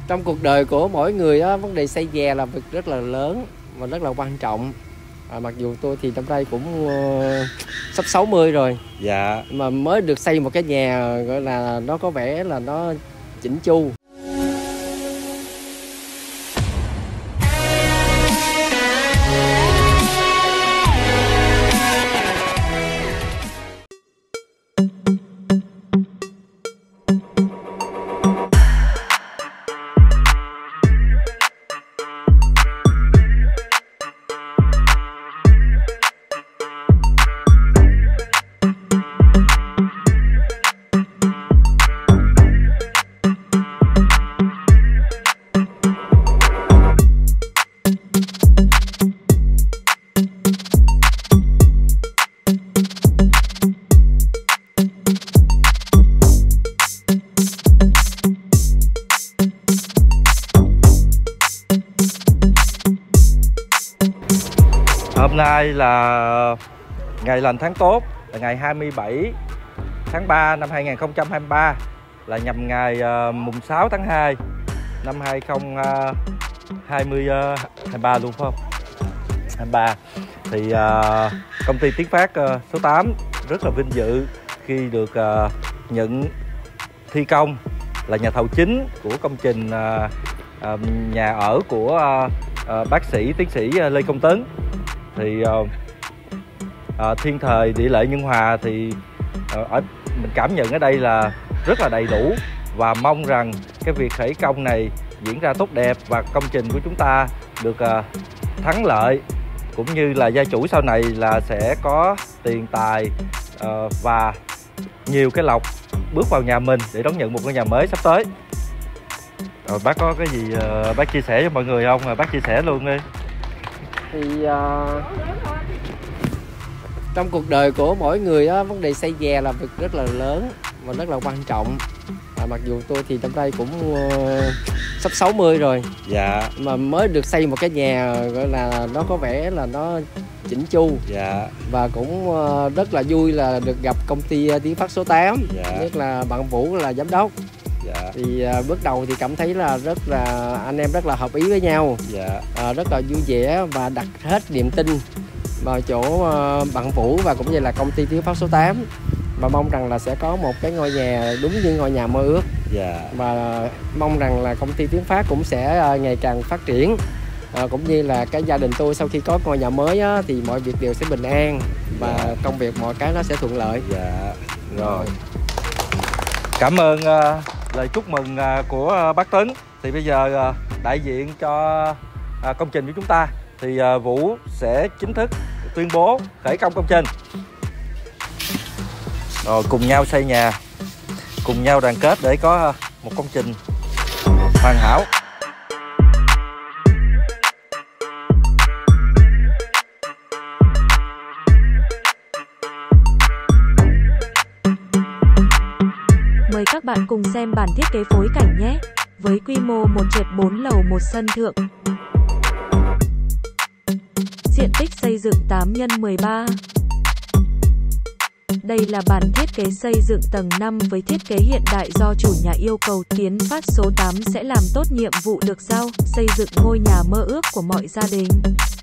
Trong cuộc đời của mỗi người á, vấn đề xây nhà là việc rất là lớn và rất là quan trọng. Mặc dù tôi thì năm nay cũng sắp 60 rồi. Dạ. Mà mới được xây một cái nhà gọi là nó có vẻ là nó chỉnh chu. Hôm nay là ngày lành tháng tốt, là ngày 27 tháng 3 năm 2023, là nhằm ngày mùng 6 tháng 2 năm 2023 luôn phải không? 23. Thì công ty Tiến Phát số 8 rất là vinh dự khi được nhận thi công là nhà thầu chính của công trình nhà ở của bác sĩ tiến sĩ Lê Công Tấn. Thì thiên thời địa lợi nhân hòa thì mình cảm nhận ở đây là rất là đầy đủ, và mong rằng cái việc khởi công này diễn ra tốt đẹp và công trình của chúng ta được thắng lợi, cũng như là gia chủ sau này là sẽ có tiền tài và nhiều cái lộc bước vào nhà mình để đón nhận một ngôi nhà mới sắp tới. Rồi bác có cái gì bác chia sẻ với mọi người không? Bác chia sẻ luôn đi. Thì trong cuộc đời của mỗi người á, vấn đề xây nhà là việc rất là lớn và rất là quan trọng. Mặc dù tôi thì năm nay cũng sắp 60 rồi. Dạ. Mà mới được xây một cái nhà gọi là nó có vẻ là nó chỉnh chu. Dạ. Và cũng rất là vui là được gặp công ty Tiến Phát số 8. Dạ. Nhất là bạn Vũ là giám đốc. Dạ. Thì bước đầu thì cảm thấy là anh em rất là hợp ý với nhau. Dạ. Rất là vui vẻ và đặt hết niềm tin vào chỗ bạn Vũ và cũng như là công ty Tiến Phát số 8, và mong rằng là sẽ có một cái ngôi nhà đúng như ngôi nhà mơ ước. Dạ. Và mong rằng là công ty Tiến Phát cũng sẽ ngày càng phát triển, cũng như là cái gia đình tôi sau khi có ngôi nhà mới á, thì mọi việc đều sẽ bình an và dạ. công việc mọi cái nó sẽ thuận lợi. Dạ. Rồi. Cảm ơn lời chúc mừng của bác Tấn. Thì bây giờ đại diện cho công trình của chúng ta thì Vũ sẽ chính thức tuyên bố khởi công công trình. Rồi cùng nhau xây nhà, cùng nhau đoàn kết để có một công trình hoàn hảo. Mời các bạn cùng xem bản thiết kế phối cảnh nhé. Với quy mô 1 trệt 4 lầu 1 sân thượng. Diện tích xây dựng 8 x 13. Đây là bản thiết kế xây dựng tầng 5 với thiết kế hiện đại do chủ nhà yêu cầu. Tiến Phát số 8 sẽ làm tốt nhiệm vụ được giao, xây dựng ngôi nhà mơ ước của mọi gia đình.